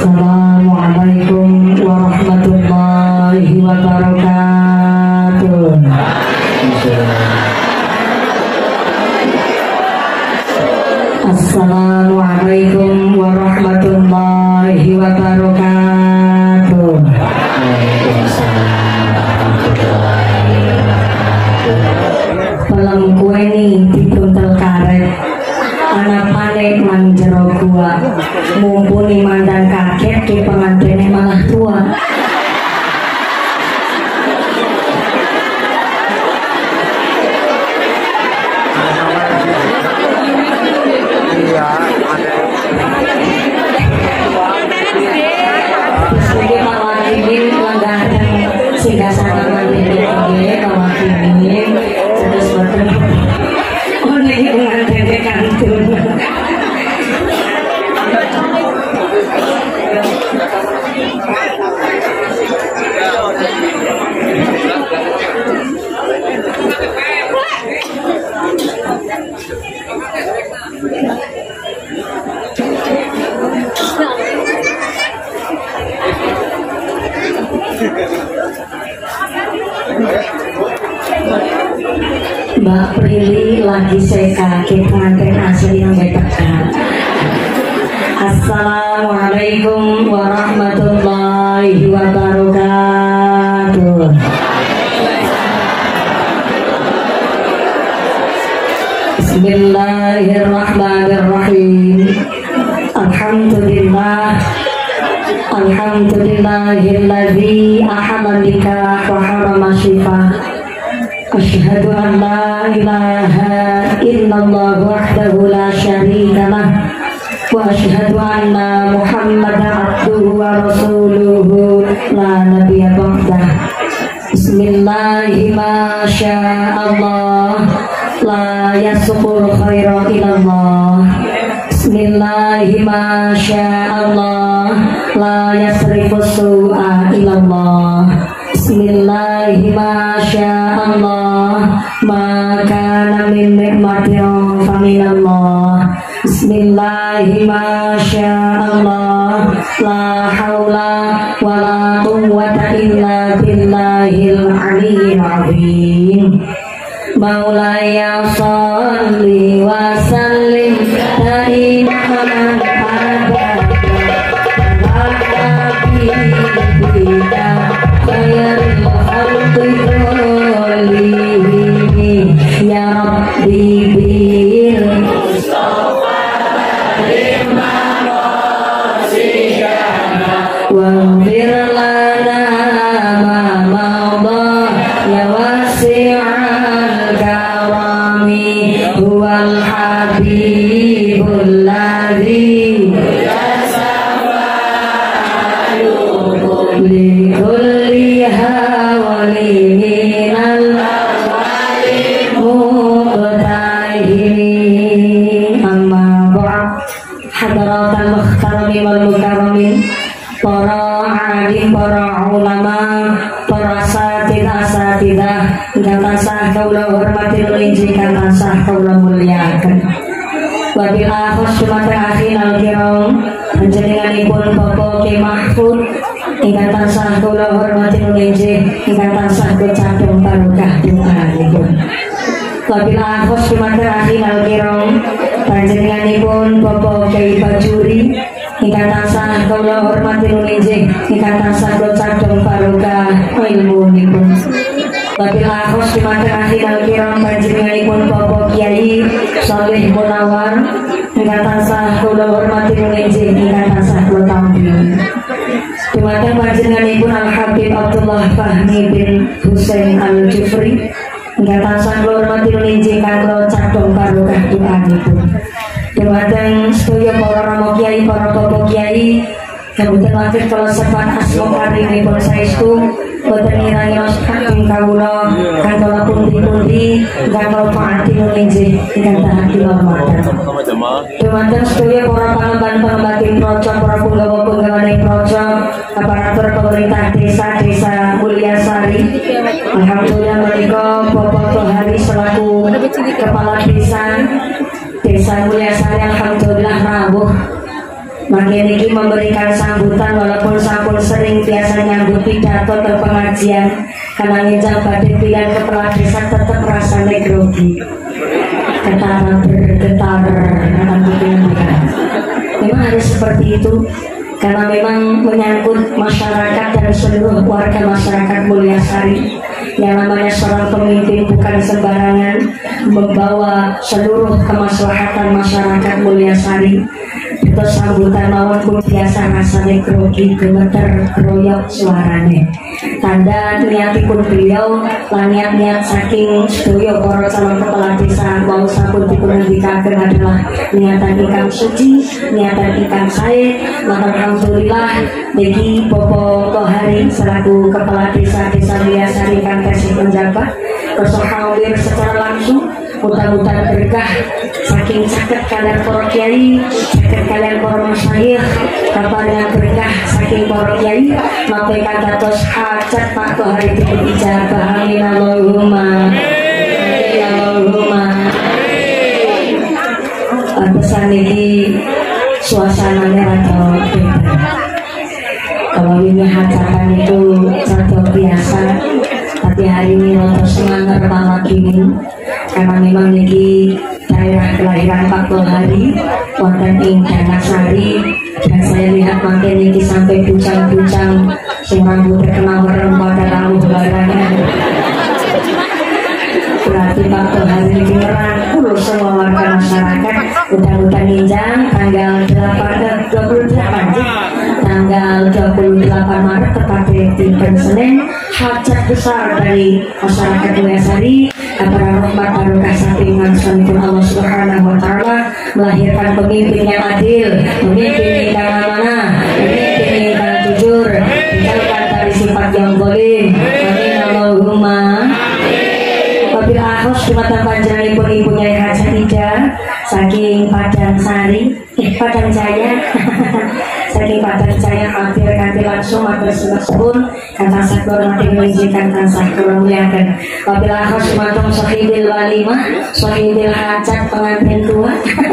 Assalamualaikum warahmatullahi wabarakatuh. Assalamualaikum warahmatullahi wabarakatuh. Pelem kue nih dipuntel karet, anak panek mang jero gua, mumpuni mandan kaget di pengantene malah tua. Terus mawakimin langgaran sehingga sangat mandiri mawakimin terus betul. Oh nih pengantene kantun. Mbak Prilly lagi saya kaget pengantin asli yang bertekan. Assalamualaikum warahmatullahi wabarakatuh. Bismillahirrahmanirrahim. Alhamdulillah. Alhamdulillahilladzi ahalla nikah wa harama syifah. Asyhadu an la ilaha illallah wahdahu la syarika lah wa asyhadu anna Muhammadan abduhu wa rasuluhu la nabiyya ba'dah. Bismillahi ma sya'allah la yasqul khaira ilallah. Bismillahi ma sya'allah la yasrifu su'a ilallah. Bismillahi ma sya'allah ma kana min nikmatin faminallah. Bismillahi ma sya'allah la hawla wa la quwwata illa billahil aliyyil azim. Maulaya sholli wa sallim daiman abada ala nabiyyina khairil khalqi kullihim ya rabbi bil mustafa lima wasikana wa fir lana ma mawda ya wasi'al karami huwal habibul ladzi li kulli hawalin al-awwali muqtahimi. Amma ba'd. Hadratal muhtarami wal mukarramin, para alim, para ulama, para asatidah ingkang tansah kawula hormati nulinji ingkang tansah kawula mulyakaken. Wabil akhos dumateng akhinal kiram panjenenganipun Bapak Ki Mahfud ingkang tansah kawula hormati nulinji ingkang tansah kecadhong barokah doanipun. Wabil akhos dumateng akhinal kiram panjenenganipun Bapak Ki Bajuri ingkang tansah kawula hormati nulinji ingkang tansah kecadhong barokah ilmunipun. Wabil akhos dumateng akhinal kiram panjenenganipun Bapak Kiai Shalih Munawar ingkang tansah kula hormati nulinji ingkang tansah kula tampi. Dumateng panjenenganipun Al Habib Abdullah Fahmi bin Husain Al Jufri ingkang tansah kula hormati nulinji ingkang kula cadhong barokah doanipun. Dumateng sedaya para rama kiai, para bapak kiai Kabupaten Lakir kalau sepat asmo karimipun saestu boten ngirangi saking kawula kantula pundi-pundi kantula paati nulinji ingkang tahan dihormatan. Dumateng sedaya para pangemban-pangemban tim projo, para punggawa-punggawane projo, aparatur pemerintah desa-desa Mulyasari. Alhamdulillah menika Bapak Tohari selaku kepala desa Mulyasari alhamdulillah rawuh. Makin ini memberikan sambutan pidato ke pengajian karena nginjal badai pilihan kepala desa tetap rasanya grogi, bergetar akan kupingkan. Memang harus seperti itu karena memang menyangkut masyarakat dan seluruh warga masyarakat Mulyasari. Yang namanya seorang pemimpin bukan sembarangan, membawa seluruh kemaslahatan masyarakat Mulyasari. Terus sambutan mawon pun biasa rasanya grogi, gemeter, keroyok suaranya. Tanda niatipun beliau, niat saking sedaya para calon kepala desa mau sampun dipunandikaken adalah niatan ingkang suci, niatan ingkang sae. Maka alhamdulillah bagi Bapak Tohari selaku kepala desa Mulyasari ingkang tasih menjabat, terus hadir secara langsung. Mudah-mudahan berkah saking sakit kalian para kiai, sakit kalian para masyayikh, kabarnya berkah saking para kiai, maka dados hajat Pak Tohari dipun ijabah. Amin Allahumma. Pesan ini suasananya rada beda. Kalau ini hajatan itu rada biasa, tapi hari ini rada semangat malam ini. Karena memang ini daerah kelahiran Pak Tohari wonten ing Ganasari, dan saya lihat makin ini sampai bucang-bucang sing rambut terkenal warna pada rawuh barangnya. Berarti Pak Tohari ini merangkul semua warga masyarakat. Mudah-mudahan injang tanggal 28 Maret tepatnya di Senin, hajat besar dari masyarakat Mulyasari agar rahmat barokah sampingan sampun Allah Subhanahu wa taala melahirkan pemimpin yang adil, pemimpin yang amanah, pemimpin yang jujur, dijauhkan dari sifat yang zalim. Amin Allahumma. Wabil akhos Jumatan panjenenganipun Ibu Nyai Hajah Ida saking Padang Jaya saking Padang Jaya hadir kanthi langsung matur suwun kata sakor mati mengizinkan tansah kula muliaken. Wabil akhos Jumatun sahibil walimah sahibil hajat pengantin tua.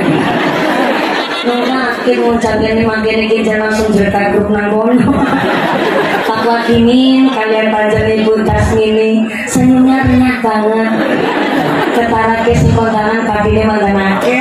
Mungkin ngucapin ini makin ini langsung cerita grup namun Pak Wakimin kalian panjang Ibu Tasmini senyumnya renyah banget, ketara ke kondangan kabinnya mandanake.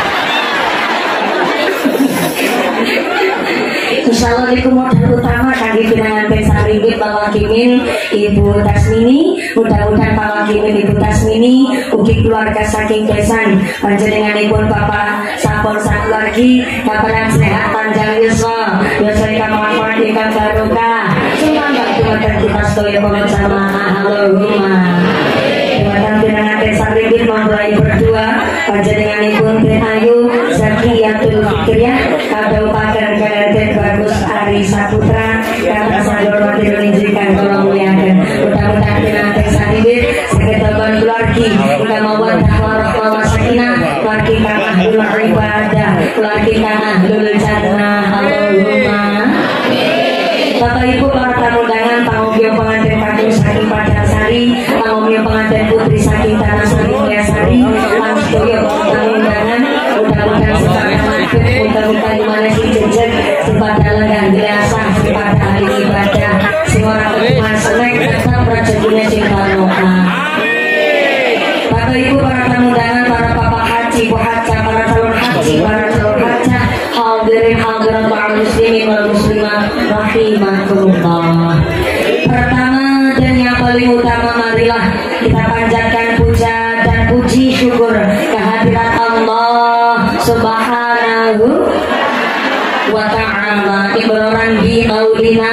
Insyaallah niku modal utama kangge pinanganten saringgit Pak Wakimin Ibu Tasmini. Mudah-mudahan Pak Wakimin Ibu Tasmini ugi keluarga saking Besan panjenenganipun Bapak sampun sakeluargi kabaran sehat panjang yuswa ingkang mawon ingkang barokah sumangga dumateng kita sedaya para jamaah. Allahumma. Dumateng pinanganten saringgit monggo berdua panjenenganipun Teh Ayu Zakiyatul Fikriyah kabupaten Kabupaten Bagus Ari Saputra kata sador mati menunjukkan kalau muliakan. Mudah-mudahan pinanganten saringgit saged taban keluargi ingkang mawaddah warahmah sakinah, keluargi kang ahlul ibadah, keluargi kang ahlul jannah. Allahumma. Bapak Ibu para tamu undangan, pangobyo pengantin kakung saking Padansari, pangobyo pengantin putri saking Tanah Sari Mulyasari, langsung tamu undangan, mudah-mudahan secara mantap, mudah-mudahan dimana si jejen, si pada lengan biasa, si pada hari ibadah, si orang ketuman selek, tetap rezekinya si barokah. Bapak Ibu para tamu undangan, para bapak haji, bu haja, para calon haji, para calon haja, hadirin hadirat ma'al muslimin wal muslimat rahimakumullah. Pertama dan yang paling utama, marilah kita panjatkan puja dan puji syukur kehadirat Allah Subhanahu wa ta'ala. Ibaran bi qaulina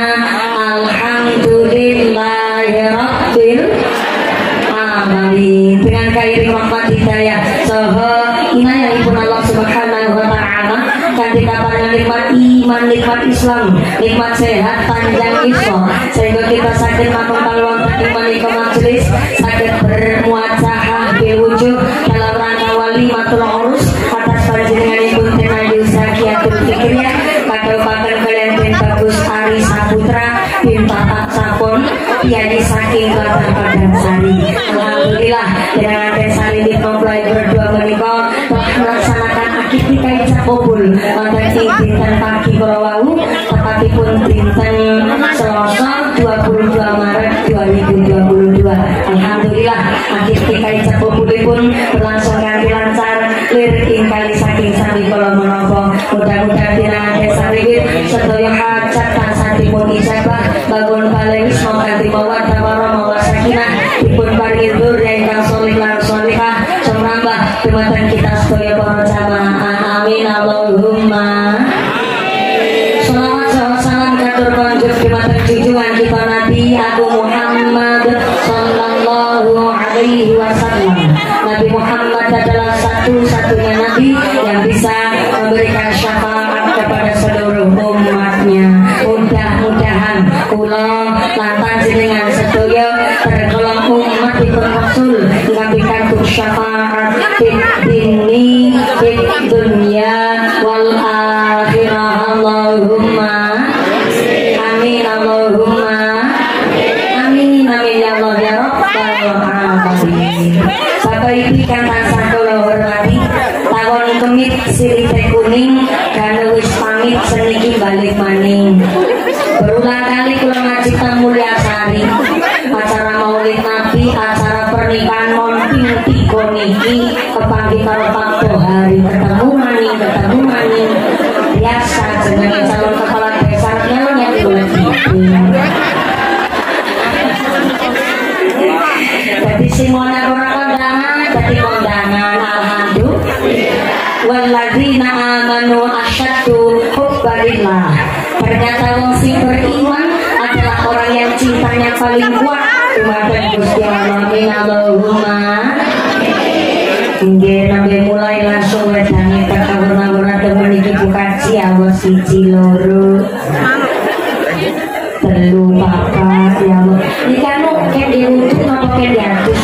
alhamdulillahirabbil alamin. Dengan kairing rahmat hidayah saha inayahipun Allah Subhanahu wa ta'ala kanthi kapan nikmat iman, nikmat Islam, nikmat sehat, panjang islam, sehingga kita sakit makan paluan tadi menikah majelis sakit bermuajah berwujud dalam rangka walimatul urus atas panjenenganipun Teh Ayu Zakiyatul Fikriyah kabupaten Kabupaten Bagus Ari Saputra bin Bapak Sapon Kiai saking Kota Padansari. Alhamdulillah dengan Sari di mempelai berdua menikah telah melaksanakan akikah ijab kabul wonten ing dinten pagi kala wau tepatipun tepatipun dinten Selasa 22 Maret 2022. Alhamdulillah akhir kikai cepopulipun berlangsung kanthi lancar. Lirik ingkang saking sami kula menapa mudah-mudahan pirangan sariwit sedaya hajat tansah dipun ijabah bangun balai wisma kanthi mawaddah warahmah sakinah dipun paringi dzurriyyah ingkang sholih lan sholihah sumrambah dumateng kita sedaya para jamaah. Amin Allahumma. Shalawat salam katur konjuk dumateng junjungan kita Nabi Agung Muhammad sallallahu alaihi wasallam. Nabi Muhammad adalah satu-satunya Nabi yang bisa memberikan syafaat kepada seluruh umatnya. Mudah-mudahan kula lantan jenengan sedaya tergolong umat dipun Rasul ngabikan syafaat dini dunia wal akhirah. Allahumma amin Allahumma amin amin ya Allah ya Rabbal alamin. Bapak Ibu kang tansah kula hormati, tawon kemit silih teh kuning dan wis pamit seniki balik maning. Berulang kali kula ngaji Mulia Sari, acara Maulid Nabi, acara pernikahan monting tiga niki kepanggih karo Pak Tohari ketemu maning biasa jenenge calon kepala desa nyelunya bulan jadi simona ora kondangan jadi kondangan. Alhamdulillah walladzina amanu asyaddu hubbalillah. Ternyata wong sing beriman adalah orang yang cintanya paling kuat kepada Gusti Allah. Amin Allahumma. Nggih nambe mulai langsung wedane kakawur-kawuran temen iki buka ciawo siji loro telu papat ya Allah. Iki anu kek diutuk napa kek diatus.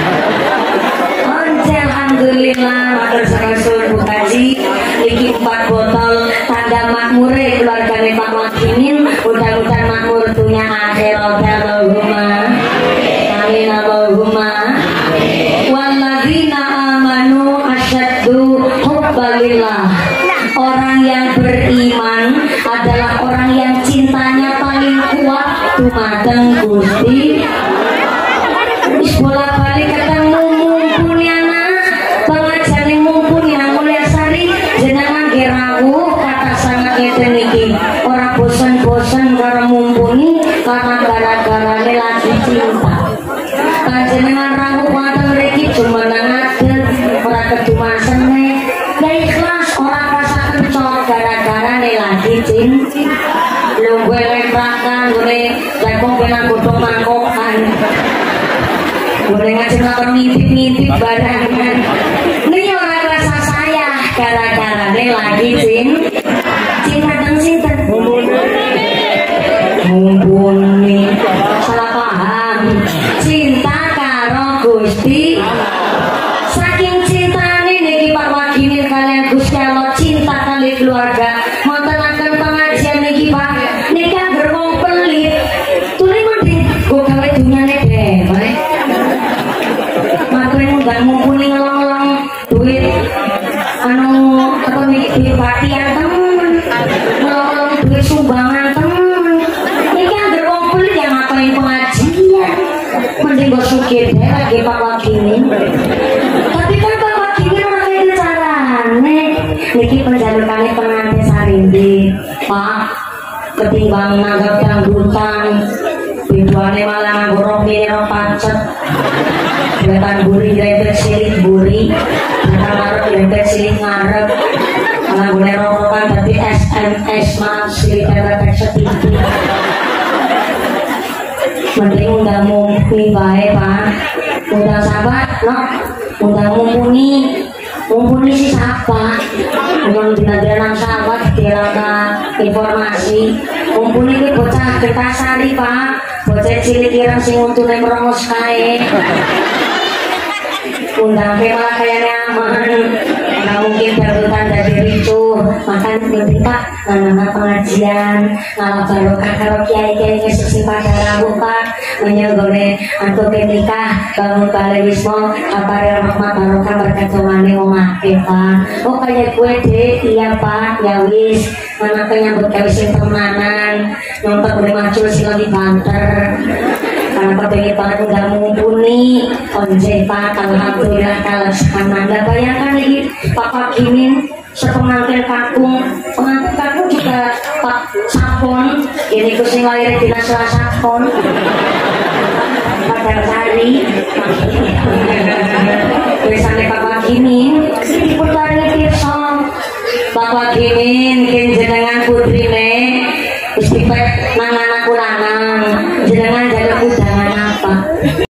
Alhamdulillah matur sakasul bukaji iki 4 botol tanda makmure keluargane Pak Makinin. Mudah-mudahan makmur dunya akhirat. Allahumma amin Allahumma. Walladzina amanu asyaddu hubbalillah. Orang yang beriman adalah orang yang cintanya paling kuat dumateng Gusti. Wis bolak-balik ketemu mumpuni anak pengajane mumpuni Nang Mulia Sari jenengan rawuh kata sangat ngeten iki ora bosen-bosen karo mumpuni karena gara-garane lagi cinta. Panjenengan rawuh wonten mriki jumeneng adet ora keduman sene ya ikhlas ora rasa kencok gara-garane lagi cinta. Lho gue leprakan gue lekong penang godhong mangkokan gue ngajeng lapar ngintip-ngintip barangan ini orang rasa saya gara-garane lagi cinta dan sinten mumpuni salah paham cinta karo Gusti. Saking cintane niki Pak Wakil kalian Gusti Allah cinta kali keluarga montenaken pengajian niki Pak niki angger wong pelit tuli mending go gawe dunyane dhewe matur ngundang mumpuni ngelong-ngelong duit anu apa niki batian temen ngelong-ngelong duit sumbangan temen niki angger wong pelit yang ngapain pengajian mending go sugih dhewe Pak Wakil. Tapi kan Pak Wakil ora ngene carane niki penjalukane pengantin sarindi Pak ketimbang nanggap dangdutan biduane malah nganggo rok mini rok pacet kelihatan buri grepet silik buri kelihatan ngarep grepet silik ngarep malah gue rok-rokan tapi SMS mah silik grepet sedikit mending undang mumpuni bae Pak undang sahabat no undang mumpuni si siapa memang dina-dina sahabat dilaka informasi mumpuni ini bocah Kertasari Pak bocah cilik ireng sing untune merongos kae undang malah kayaknya aman nggak mungkin berhutan dari ricu. Makan nanti Pak, nana pengajian, ngalah barokah karo kiai susi pada lagu Pak, menyegone antuk nikah, bangun balai wismo, kabar rahmat barokah berkat domane omake Pak. Oh kayak gue deh, iya Pak, ya wis. Mana penyambut kawisin permanen, nonton boleh macul sila di banter. Karena kepengen banget udah mumpuni onje Pak, alhamdulillah kalau sekarang Anda bayangkan lagi Pak Kimin sepengantin kakung, pengantin kakung juga Pak Sapon, ini kucing lahir di Nasla Sapon pada hari tulisannya Pak Kimin diputarnya pirsa Bapak Kimin jenengan putrine istiqat nang anakku lanang jenengan jaga udangan apa